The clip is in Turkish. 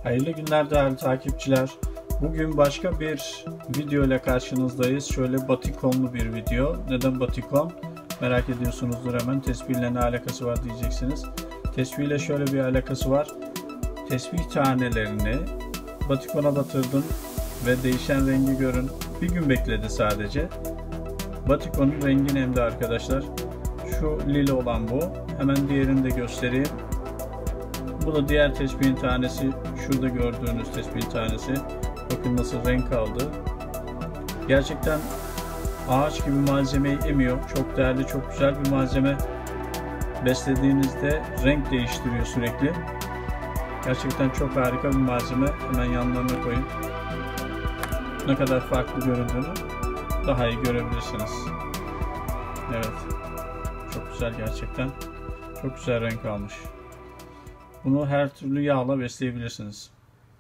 Hayırlı günler değerli takipçiler. Bugün başka bir video ile karşınızdayız. Şöyle batikonlu bir video. Neden batikon? Merak ediyorsunuzdur hemen. Tespihle ne alakası var diyeceksiniz. Tespihle şöyle bir alakası var. Tesbih tanelerini batikona batırdım ve değişen rengi görün. Bir gün bekledi sadece. Batikonun rengi nemli arkadaşlar. Şu lila olan bu. Hemen diğerini de göstereyim. Bu da diğer tespihin tanesi. Şurada gördüğünüz tespihin tanesi. Bakın nasıl renk aldı. Gerçekten ağaç gibi malzemeyi emiyor. Çok değerli, çok güzel bir malzeme. Beslediğinizde renk değiştiriyor sürekli. Gerçekten çok harika bir malzeme. Hemen yanlarına koyun. Ne kadar farklı göründüğünü daha iyi görebilirsiniz. Evet. Çok güzel gerçekten. Çok güzel renk almış. Bunu her türlü yağla besleyebilirsiniz.